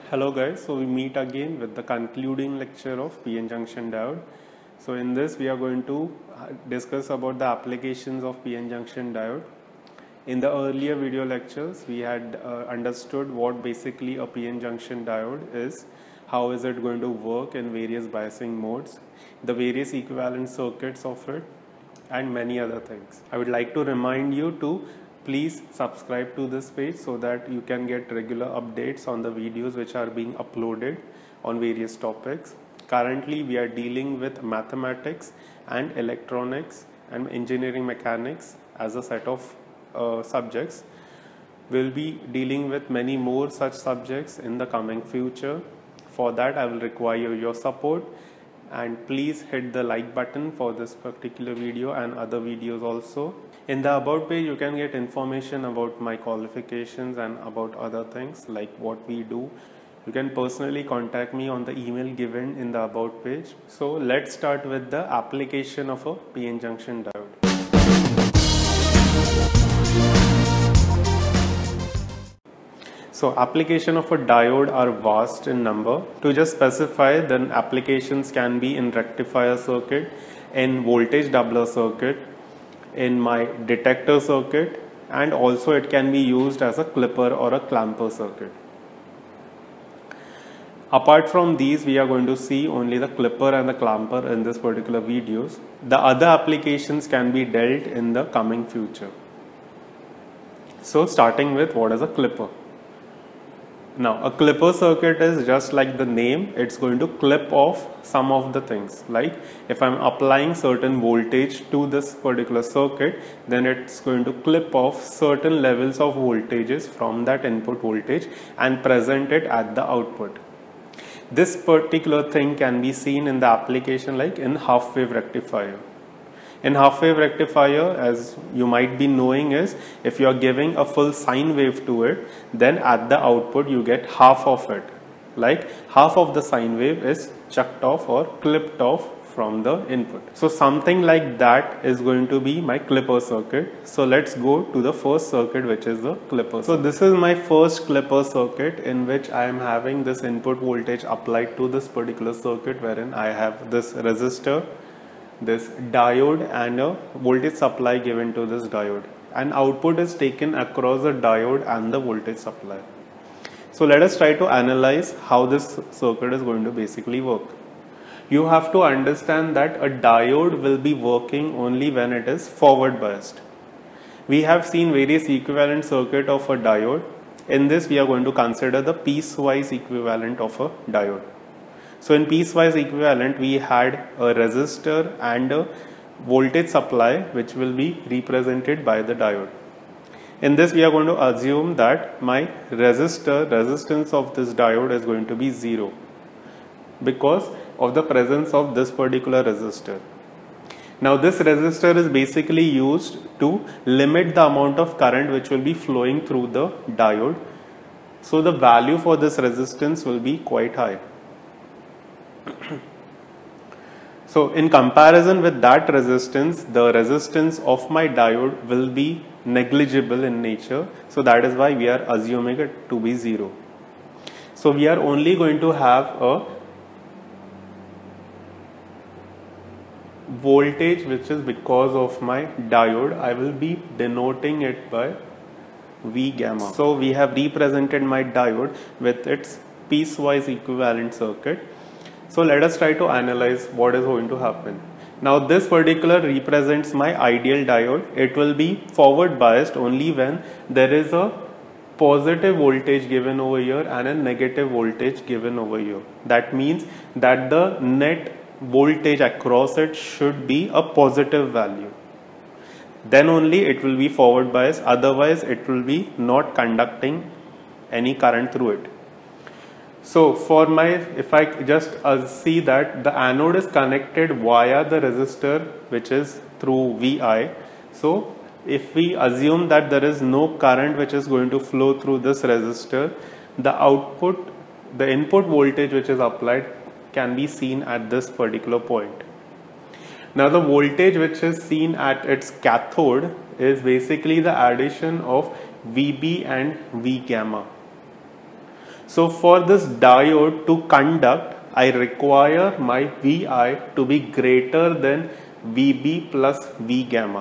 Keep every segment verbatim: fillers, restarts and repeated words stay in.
Hello guys, so we meet again with the concluding lecture of P N junction diode. So in this we are going to discuss about the applications of P N junction diode. In the earlier video lectures we had uh, understood what basically a P N junction diode is, how is it going to work in various biasing modes, the various equivalent circuits of it, and many other things. I would like to remind you to please subscribe to this page so that you can get regular updates on the videos which are being uploaded on various topics. Currently we are dealing with mathematics and electronics and engineering mechanics as a set of uh, subjects. We'll be dealing with many more such subjects in the coming future. For that I will require your support, and please hit the like button for this particular video and other videos also. In the about page you can get information about my qualifications and about other things like what we do. You can personally contact me on the email given in the about page. So let's start with the application of a P N junction diode. So application of a diode are vast in number. To just specify, then applications can be in rectifier circuit, in voltage doubler circuit, in my detector circuit, and also it can be used as a clipper or a clamper circuit. Apart from these, we are going to see only the clipper and the clamper in this particular videos. The other applications can be dealt in the coming future. So starting with what is a clipper. Now a clipper circuit is just like the name, it's going to clip off some of the things. Like if I'm applying certain voltage to this particular circuit, then it's going to clip off certain levels of voltages from that input voltage and present it at the output. This particular thing can be seen in the application like in half wave rectifier. In half wave rectifier, as you might be knowing, is if you are giving a full sine wave to it, then at the output you get half of it. Like half of the sine wave is chucked off or clipped off from the input. So something like that is going to be my clipper circuit. So let's go to the first circuit, which is the clipper. So this is my first clipper circuit in which I am having this input voltage applied to this particular circuit, wherein I have this resistor, this diode, and a voltage supply given to this diode, and output is taken across the diode and the voltage supply. So let us try to analyze how this circuit is going to basically work. You have to understand that a diode will be working only when it is forward biased. We have seen various equivalent circuit of a diode. In this we are going to consider the piecewise equivalent of a diode. So in piecewise equivalent we had a resistor and a voltage supply which will be represented by the diode. In this we are going to assume that my resistor, resistance of this diode is going to be zero because of the presence of this particular resistor. Now this resistor is basically used to limit the amount of current which will be flowing through the diode. So the value for this resistance will be quite high. So in comparison with that resistance, the resistance of my diode will be negligible in nature. So that is why we are assuming it to be zero. So we are only going to have a voltage which is because of my diode. I will be denoting it by V gamma. So we have represented my diode with its piecewise equivalent circuit. So let us try to analyze what is going to happen. Now this particular represents my ideal diode. It will be forward biased only when there is a positive voltage given over here and a negative voltage given over here. That means that the net voltage across it should be a positive value. Then only it will be forward biased, otherwise it will be not conducting any current through it. So for my, if I just uh, see that the anode is connected via the resistor which is through V I. So if we assume that there is no current which is going to flow through this resistor, the output, the input voltage which is applied can be seen at this particular point. Now the voltage which is seen at its cathode is basically the addition of V B and V gamma. So for this diode to conduct, I require my V I to be greater than V B plus V gamma.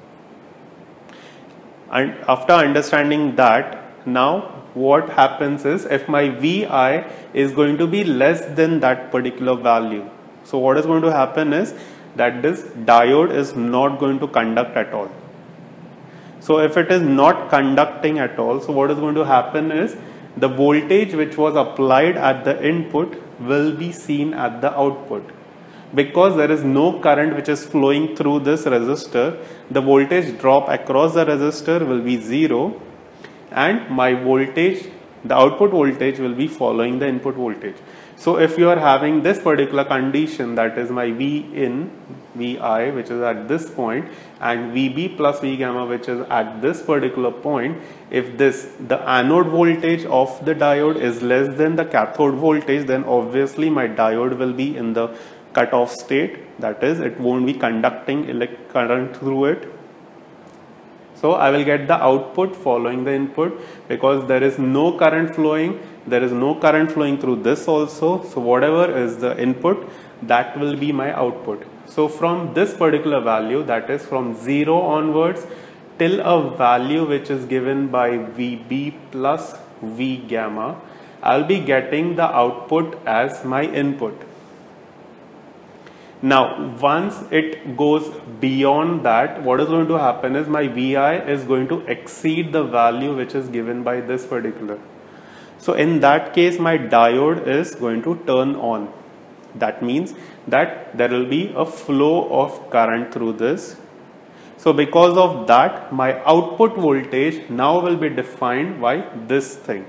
And after understanding that, now what happens is, if my V I is going to be less than that particular value, so what is going to happen is that this diode is not going to conduct at all. So if it is not conducting at all, so what is going to happen is the voltage which was applied at the input will be seen at the output. Because there is no current which is flowing through this resistor, the voltage drop across the resistor will be zero, and my voltage, the output voltage, will be following the input voltage. So if you are having this particular condition, that is my V in, V I, which is at this point, and V B plus V gamma, which is at this particular point, if this, the anode voltage of the diode is less than the cathode voltage, then obviously my diode will be in the cut-off state, that is, it won't be conducting electric current through it. So I will get the output following the input, because there is no current flowing, there is no current flowing through this also. So whatever is the input, that will be my output. So from this particular value, that is from zero onwards till a value which is given by V B plus V gamma, I'll be getting the output as my input. Now once it goes beyond that, what is going to happen is my V I is going to exceed the value which is given by this particular. So in that case, my diode is going to turn on. That means that there will be a flow of current through this. So because of that, my output voltage now will be defined by this thing.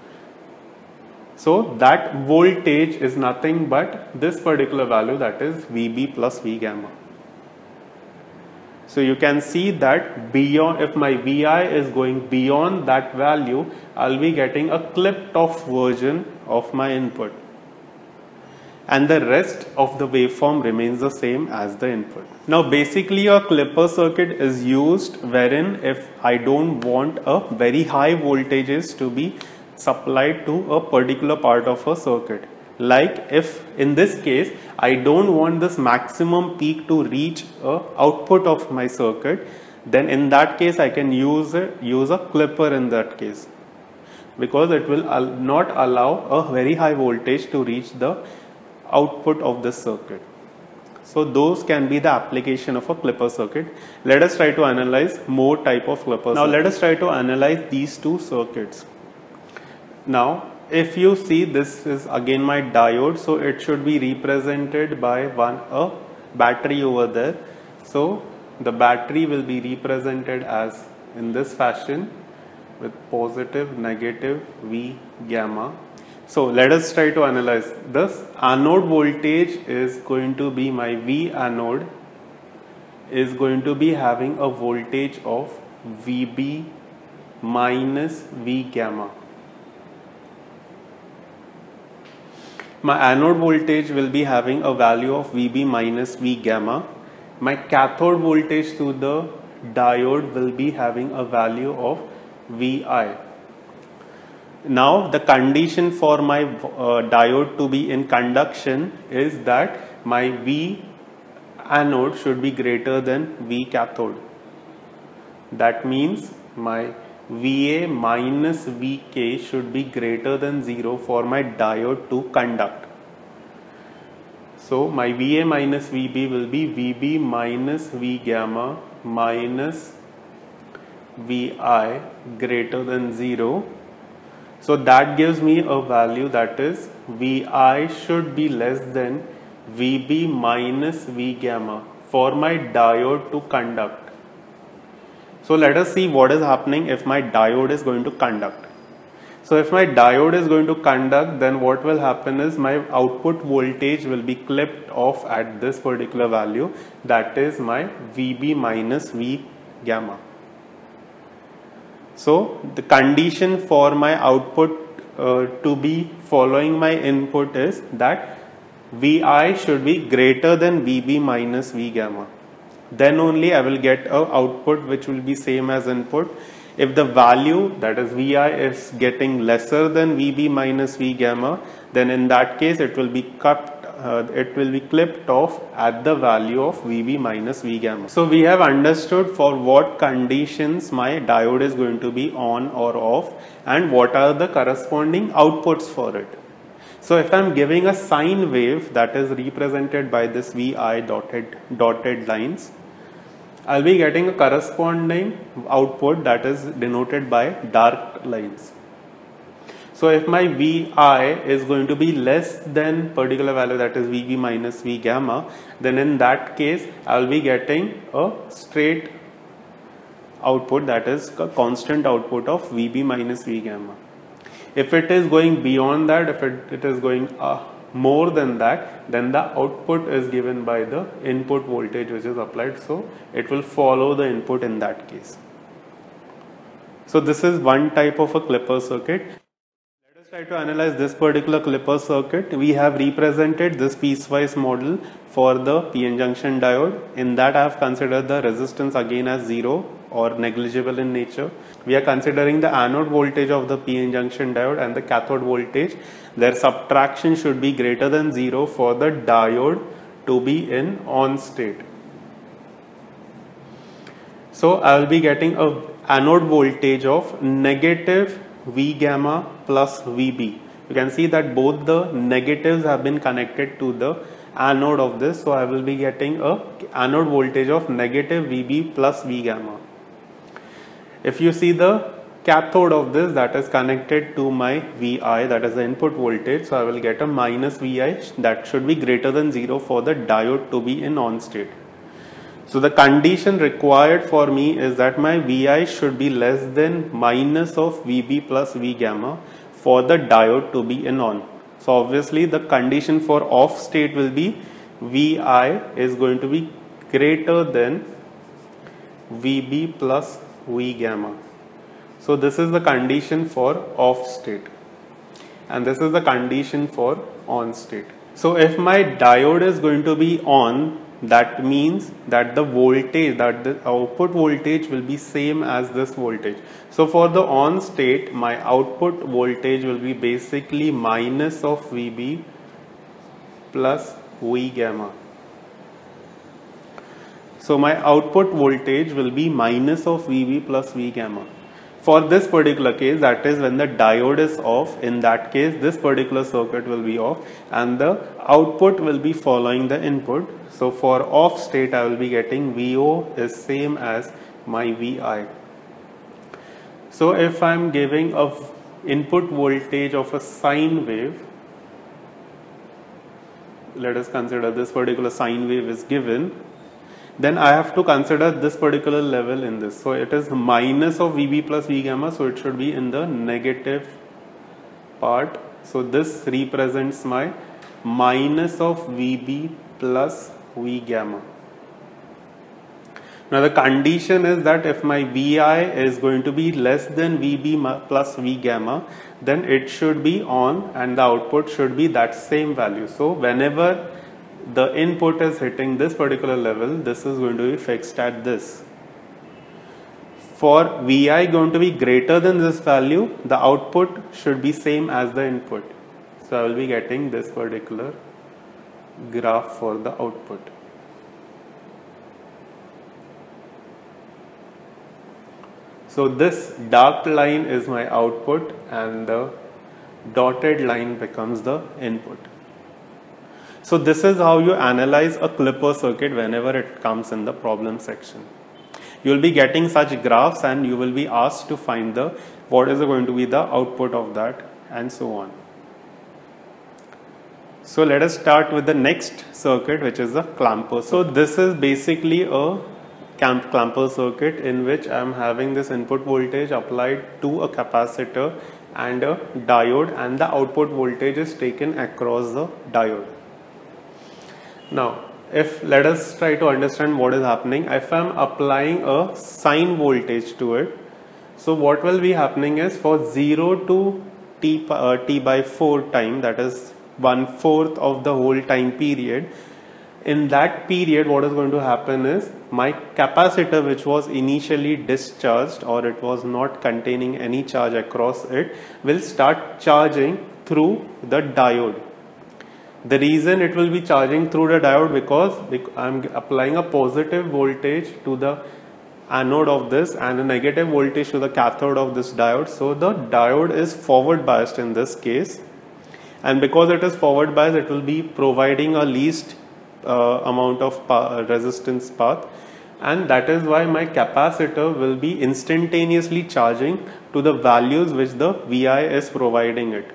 So that voltage is nothing but this particular value, that is V B plus V gamma. So you can see that beyond, if my V I is going beyond that value, I'll be getting a clipped off version of my input. And the rest of the waveform remains the same as the input. Now basically a clipper circuit is used wherein if I don't want a very high voltages to be supplied to a particular part of a circuit. Like if in this case I don't want this maximum peak to reach a output of my circuit, then in that case I can use a, use a clipper in that case, because it will al- not allow a very high voltage to reach the output of the circuit. So those can be the application of a clipper circuit. Let us try to analyze more type of clippers. Now let us try to analyze these two circuits. Now if you see, this is again my diode, so it should be represented by one a battery over there. So the battery will be represented as in this fashion with positive, negative V gamma. So let us try to analyze this. Anode voltage is going to be my V anode is going to be having a voltage of V B minus V gamma. My anode voltage will be having a value of V B minus V gamma. My cathode voltage to the diode will be having a value of V I. Now the condition for my uh, diode to be in conduction is that my V anode should be greater than V cathode. That means my V A minus V K should be greater than zero for my diode to conduct. So my V A minus V B will be V B minus V gamma minus V I greater than zero. So that gives me a value, that is V I should be less than V B minus V gamma for my diode to conduct. So let us see what is happening if my diode is going to conduct. So if my diode is going to conduct, then what will happen is my output voltage will be clipped off at this particular value, that is my V B minus V gamma. So the condition for my output uh, to be following my input is that V I should be greater than V B minus V gamma. Then only I will get a output which will be same as input. If the value, that is Vi, is getting lesser than Vb minus V gamma, then in that case it will be cut Uh, it will be clipped off at the value of Vb minus V gamma. So we have understood for what conditions my diode is going to be on or off and what are the corresponding outputs for it. So if I am giving a sine wave that is represented by this Vi dotted, dotted lines, I will be getting a corresponding output that is denoted by dark lines. So if my Vi is going to be less than particular value, that is Vb minus V gamma, then in that case I will be getting a straight output, that is a constant output of Vb minus V gamma. If it is going beyond that, if it, it is going uh, more than that, then the output is given by the input voltage which is applied, so it will follow the input in that case. So this is one type of a clipper circuit. Try to analyze this particular clipper circuit. We have represented this piecewise model for the P N junction diode. In that I have considered the resistance again as zero or negligible in nature. We are considering the anode voltage of the P N junction diode and the cathode voltage. Their subtraction should be greater than zero for the diode to be in on state. So I will be getting a anode voltage of negative V gamma plus Vb. You can see that both the negatives have been connected to the anode of this, so I will be getting a anode voltage of negative Vb plus V gamma. If you see the cathode of this, that is connected to my Vi, that is the input voltage, so I will get a minus Vi, that should be greater than zero for the diode to be in on state. So the condition required for me is that my Vi should be less than minus of Vb plus V gamma for the diode to be in on. So obviously the condition for off state will be Vi is going to be greater than Vb plus V gamma. So this is the condition for off state and this is the condition for on state. So if my diode is going to be on, that means that the voltage, that the output voltage will be same as this voltage. So for the on state, my output voltage will be basically minus of Vb plus V gamma. So my output voltage will be minus of Vb plus V gamma. For this particular case, that is when the diode is off, in that case this particular circuit will be off and the output will be following the input. So for off state I will be getting Vo is same as my Vi. So if I am giving a input voltage of a sine wave, let us consider this particular sine wave is given, then I have to consider this particular level in this. So it is minus of Vb plus V gamma, so it should be in the negative part. So this represents my minus of Vb plus V gamma. Now the condition is that if my Vi is going to be less than Vb plus V gamma, then it should be on and the output should be that same value. So whenever the input is hitting this particular level, this is going to be fixed at this. For Vi going to be greater than this value, the output should be same as the input. So I will be getting this particular graph for the output. So this dark line is my output and the dotted line becomes the input. So this is how you analyze a clipper circuit whenever it comes in the problem section. You will be getting such graphs and you will be asked to find the what is going to be the output of that and so on. So let us start with the next circuit, which is the clamper. So this is basically a clamper circuit in which I am having this input voltage applied to a capacitor and a diode, and the output voltage is taken across the diode. Now if let us try to understand what is happening. If I am applying a sine voltage to it, so what will be happening is for zero to t, uh, t by four time, that is one fourth of the whole time period, In that period, what is going to happen is my capacitor, which was initially discharged or it was not containing any charge across it, will start charging through the diode. The reason it will be charging through the diode because I am applying a positive voltage to the anode of this and a negative voltage to the cathode of this diode. So the diode is forward biased in this case, and because it is forward biased, it will be providing a least uh, amount of pa resistance path, and that is why my capacitor will be instantaneously charging to the values which the V I is providing it.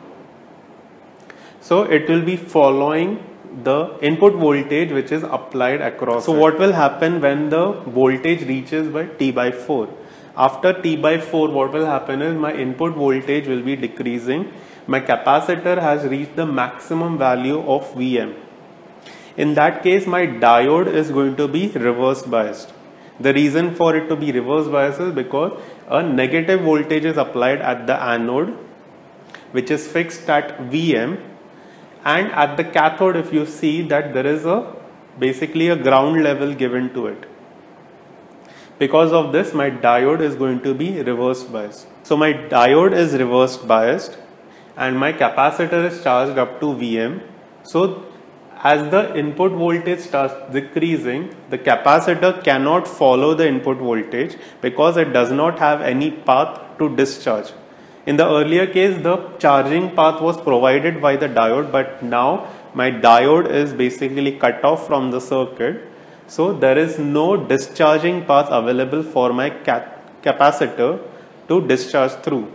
So it will be following the input voltage which is applied across. So what will happen when the voltage reaches by T by four? After T by four, what will happen is my input voltage will be decreasing. My capacitor has reached the maximum value of V M. In that case, my diode is going to be reverse biased. The reason for it to be reverse biased is because a negative voltage is applied at the anode, which is fixed at V M. And at the cathode, if you see that there is a basically a ground level given to it. Because of this, my diode is going to be reverse biased. So my diode is reverse biased and my capacitor is charged up to V M. So as the input voltage starts decreasing, the capacitor cannot follow the input voltage because it does not have any path to discharge. In the earlier case, the charging path was provided by the diode, but now my diode is basically cut off from the circuit. So there is no discharging path available for my cap capacitor to discharge through.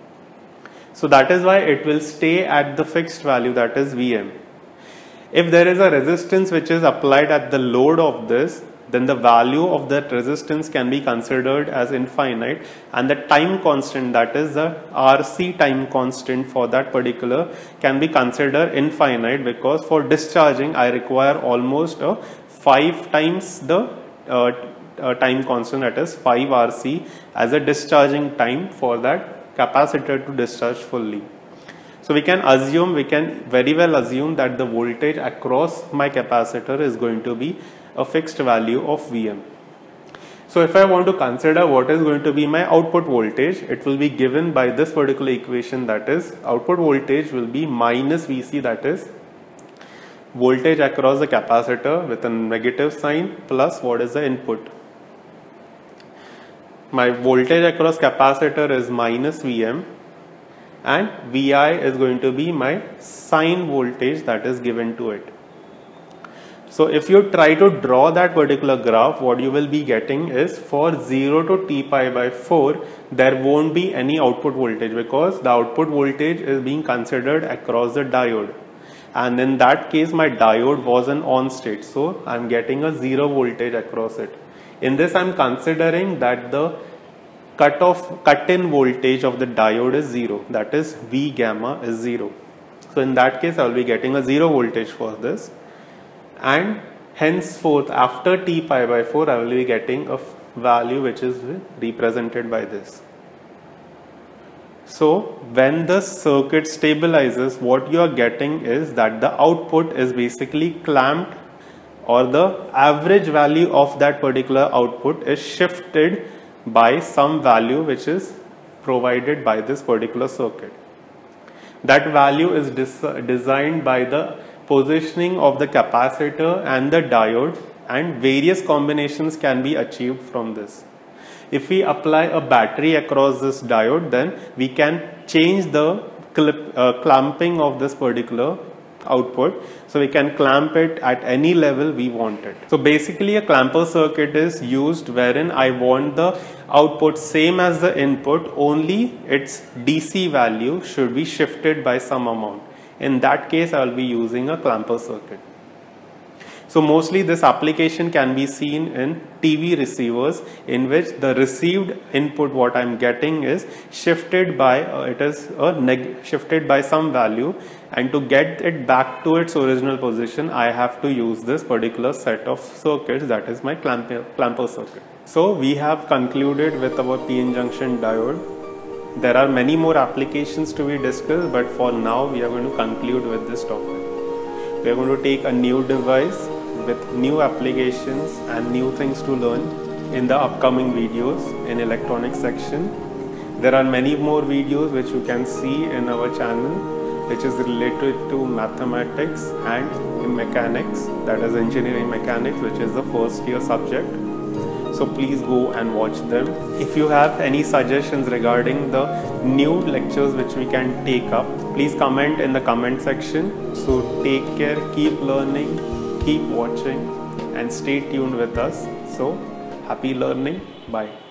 So that is why it will stay at the fixed value, that is V M. If there is a resistance which is applied at the load of this, then the value of that resistance can be considered as infinite, and the time constant, that is the R C time constant for that particular, can be considered infinite, because for discharging I require almost a five times the uh, uh, time constant, that is five R C as a discharging time for that capacitor to discharge fully. So we can assume, we can very well assume that the voltage across my capacitor is going to be a fixed value of V M. So if I want to consider what is going to be my output voltage, it will be given by this particular equation, that is output voltage will be minus V C, that is voltage across the capacitor with a negative sign plus what is the input. My voltage across capacitor is minus V M and V I is going to be my sign voltage that is given to it. So if you try to draw that particular graph, what you will be getting is for zero to T pi by four, there won't be any output voltage because the output voltage is being considered across the diode. And in that case, my diode was an on state. So I'm getting a zero voltage across it. In this, I'm considering that the cut off, cut in voltage of the diode is zero. That is V gamma is zero. So in that case, I'll be getting a zero voltage for this. And henceforth, after T pi by four, I will be getting a value which is represented by this. So when the circuit stabilizes, what you are getting is that the output is basically clamped, or the average value of that particular output is shifted by some value which is provided by this particular circuit. That value is designed by the positioning of the capacitor and the diode, and various combinations can be achieved from this. If we apply a battery across this diode, then we can change the clip, uh, clamping of this particular output. So we can clamp it at any level we want it. So basically a clamper circuit is used wherein I want the output same as the input, only its D C value should be shifted by some amount. In that case, I will be using a clamper circuit. So mostly this application can be seen in T V receivers, in which the received input, what I am getting, is shifted by uh, it is a neg shifted by some value, and to get it back to its original position, I have to use this particular set of circuits, that is my clamper, clamper circuit. So we have concluded with our P N junction diode. There are many more applications to be discussed, but for now we are going to conclude with this topic. We are going to take a new device with new applications and new things to learn in the upcoming videos in electronics section. There are many more videos which you can see in our channel, which is related to mathematics and mechanics, that is engineering mechanics, which is the first year subject. So please go and watch them. If you have any suggestions regarding the new lectures which we can take up, please comment in the comment section. So take care, keep learning, keep watching and stay tuned with us. So happy learning. Bye.